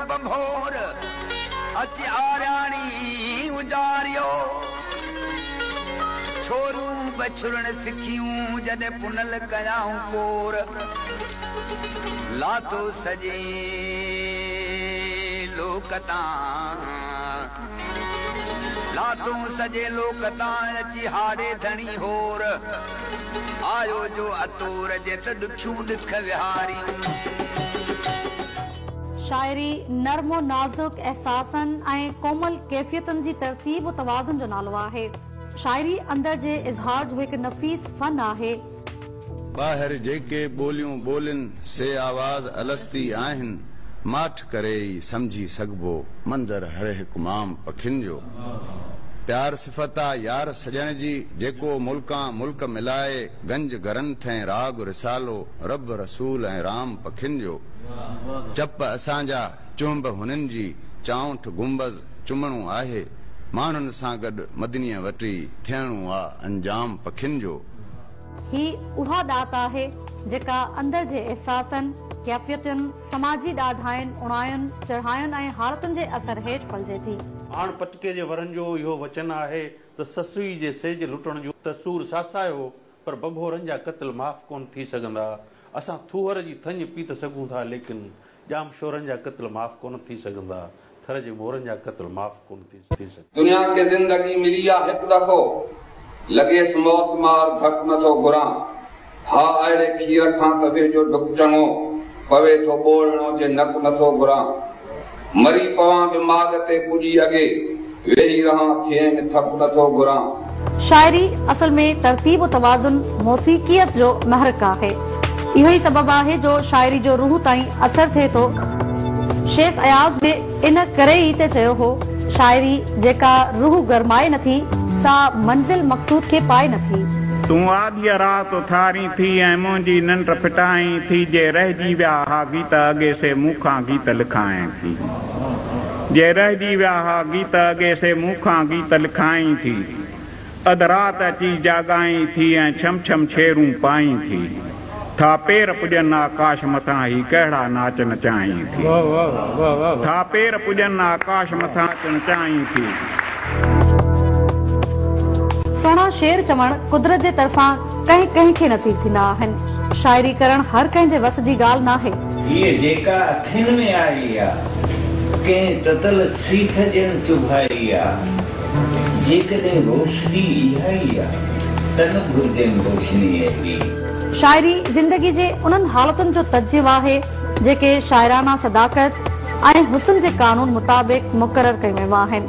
बंभोर अची आराणी उजारियो छोरू बछुरण सिखियूं जॾहिं पुनल कयाऊं पोर लातो सजे लोकतां अची हाड़े धणी होर आयो जो अतोर जे त ॾुखियूं ॾुख विहारियूं। शायरी नरमो नाज़ुक एहसासनि ऐं कोमल कैफ़ियतुनि जी तरतीब तवाज़ुन जो नालो आहे। शायरी अंदर जे इज़हार जो हिकु नफ़ीस फन आहे। ॿाहिर जेके ॿोलियूं ॿोलिन से आवाज़ अलस्ती आहिनि माठ करे ई समझी सघबो मंज़र हर हिकु माम पखियुनि जो। प्यार सिफ़ता यार सजण जी जेको मुल्कां मुल्क मिलाए गंज ग्रंथ ऐं राग रिसालो रब रसूल ऐं राम पखियुनि जो। चप असांजा चुंब हुननि जी चाउंठ गुंबज़ चुमणो आहे माण्हुनि सां गॾु मदनीअ वटी थियणो आहे अंजाम पखियुनि जो। ही उहा ॾात आहे जेका अंदर जे एहसासनि कैफ़ियतुनि समाजी ॾाढाइनि उणायुनि चढ़ायुनि ऐं हालतुनि जे असर हेठि पलिजे थी। आण पटके जे वरनि जो इहो वचन आहे त ससुई जे सेज लुटण जो तसूर सासायो पर बंभोरनि जा क़त्ल माफ़ कोन थी सघंदा। असां थूहर जी थञ पी त सघूं था लेकिन जाम शोरनि जा क़त्ल माफ़ कोन थी सघंदा। थर जे मोरनि जा क़त्ल माफ़ कोन थी सघंदा। दुनिया खे ज़िंदगी मिली आहे हिकु दफ़ो लॻेसि मौत मार धक नथो घुरां। हा अहिड़े खीर खां त वेझो डुक चङो पवे थो ॿोड़णो जे नक नथो घुरां। मरी पवां बि माग ते पुॼी अॻे वेही रहां थिए में थक नथो घुरां। शायरी असल में तरतीब तवाज़ुन मौसीक़ियत जो महरक आहे। इहो ई सबब आहे जो शायरी जो रूह ताईं असर थिए थो। शेख अयाज़ बि इन करे ई ते चयो हो शायरी जेका रूह गरमाए नथी सा मंज़िल मक़सूद खे पाए नथी। तूं आदीअ रात उथारी थी ऐं मुंहिंजी निंड फिटाई थी जे रहिजी विया हा गीत अॻे से मूंखां गीत लिखाए थी। जे रहिजी विया हा गीत अॻे से मूंखां गीत लिखाई थी। अधु राति अची जाॻाई थी ऐं छम छम छेरूं पाई थी। था पेर पुॼनि आकाश मथां ही कहिड़ा नाच नचाई थी। था पेर पुॼनि आकाश मथां नचाई थी। सोना शेर चवण कुदरत जे तरफ़ां कंहिं कंहिं खे नसीब थींदा आहिनि। शायरी करण हर कंहिं जे वस जी ॻाल्हि नाहे। ये जेका अखियुनि में आई आहे कंहिं ततल सीख ॼण चुभाई आहे। जेकॾहिं रोशनी इहा ई आहे त न घुरिजनि रोशनी अहिड़ी। शायरी ज़िंदगी जे उन्हनि हालतुनि जो तज्ज़िब आहे जेके शाइराना सदाकत ऐं हुस्न जे कानून मुताबिक़ मुक़रर कयूं वियूं आहिनि।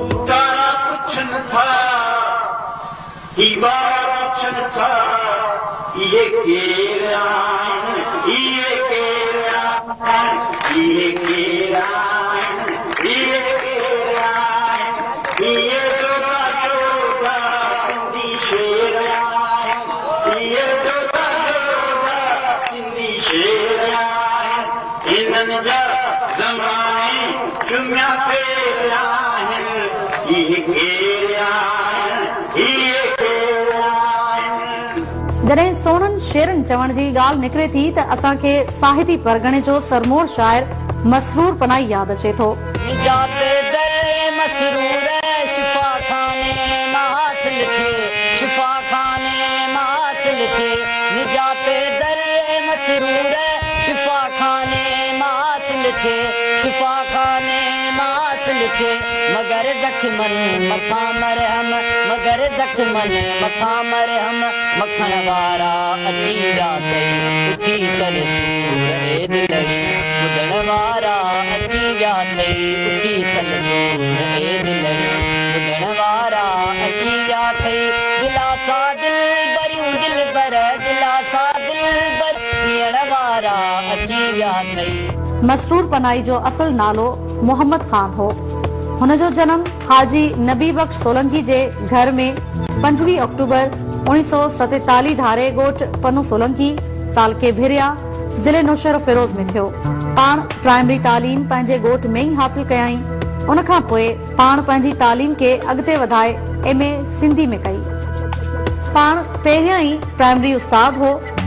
जॾहिं सोनन शेरन चवण जी ॻाल्हि निकिरे थी त असांखे साहिती परगणे जो सरमोर शाइर मसरूर पनाही यादि अचे थो। निजात दर मसरूर शिफा खाने मासिल थे शिफा खाने मासिल थे। निजात दर मसरूर शिफा खाने मासिल थे शिफा खाने मासिल थे। मगर जख्मन मथा मरहम मगर जख्मन मथा मरहम मखण वारा अची विया अथई उथी सर सूर ए दिलड़ी। ॿुधण वारा अची विया अथई उथी सल सूर ए दिलड़ी। ॿुधण वारा अची विया अथई दिलासा दिल भरियूं दिल भर दिलासा दिल भर पीअण वारा अची विया अथई। मसरूर पनाही जो असल नालो मोहम्मद खान हो। हुन जो जन्म हाजी नबी बख्श सोलंकी जे घर में 5 अक्टूबर 1947 धारे ॻोठ पन्नू सोलंकी तालके भिरिया ज़िले नौशहर फिरोज में थियो। पाण प्राइमरी तालीम पंहिंजे ॻोठ में ई हासिल कयाई। उन खां पोइ पाण पंहिंजी तालीम खे अॻिते वधाए MA सिंधी में कई। पाण पहिरियां ई प्राइमरी उस्ताद हो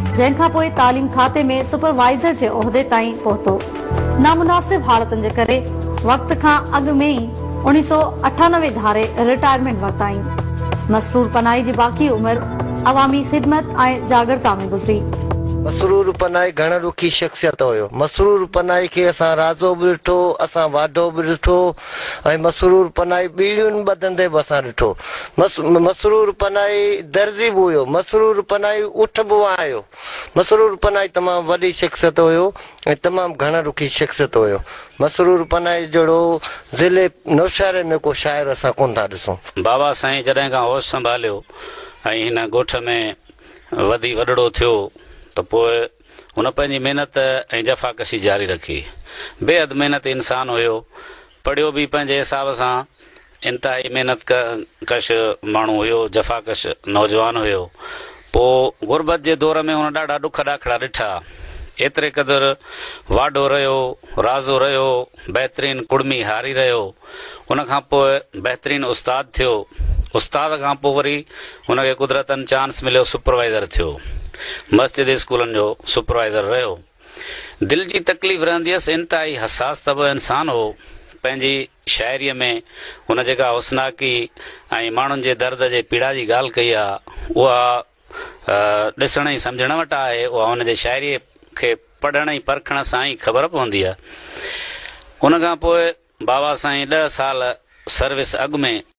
जंहिंखां पोइ तालीम खाते में सुपरवाइज़र जे उहिदे ताईं पहुतो। नामुनासिब हालतुनि जे करे वक़्त खां अॻु में ई 1998 धारे रिटायरमेंट वरिताई। मसरूर पनाही जी बाक़ी उमिरि अवामी ख़िदमत ऐं जागरता में गुज़री। मसरूर पनाही घण रुखी शख्सियत हुयो। मसरूर पनाही खे असां राज़ो बि ॾिठो, असां वाढो बि ॾिठो ऐं मसरूर पनाही ॿीड़ियुनि ॿधंदे बि असां ॾिठो। मसरूर पनाही दर्जी बि हुयो। मसरूर पनाही उठ बि आयो। मसरूर पनाही तमामु वॾी शख्सियत हुयो ऐं तमामु घण रुखी शख्सियत हुयो। मसरूर पनाही जहिड़ो ज़िले नौशहरे में को शाइर असां कोन था ॾिसूं। बाबा साईं जॾहिं खां होश संभालियो ऐं हिन ॻोठ में वॾड़ो थियो त पोइ हुन पंहिंजी महिनत ऐं जफ़ाकशी जारी रखी। बेहद महिनत इंसान हुयो। पढ़ियो बि पंहिंजे हिसाब सां इंतिहाई महिनत कश माण्हू हुयो, जफ़ाकश नौजवान हुयो। पोइ गुरबत जे दौर में हुन ॾाढा ॾुख ॾाखड़ा ॾिठा। एतिरे क़दुरु वाढो रहियो, राज़ो रहियो, बहितरीनु कुड़मी हारी रहियो। उनखां पोइ बहितरीनु उस्ताद थियो। उस्ताद खां पोइ वरी हुनखे कुदरतन चांस मिलियो, सुपरवाइज़र थियो। मस्जिद स्कूलनि जो सुपरवाइज़र रहियो। दिलि जी तकलीफ़ रहंदी हुअसि। इंतिहाई हसास तब इंसान हो। पंहिंजी शाइरीअ में हुन जेका हुस्नाकी ऐं माण्हुनि जे दर्द जे पीड़ा जी ॻाल्हि कई आहे, उहा ॾिसण ई सम्झण वटि आहे। उहा हुनजे शाइरीअ खे पढ़ण ऐं परखण सां ई ख़बर पवंदी आहे। उनखां पोइ बाबा साईं 10 साल सर्विस अॻु में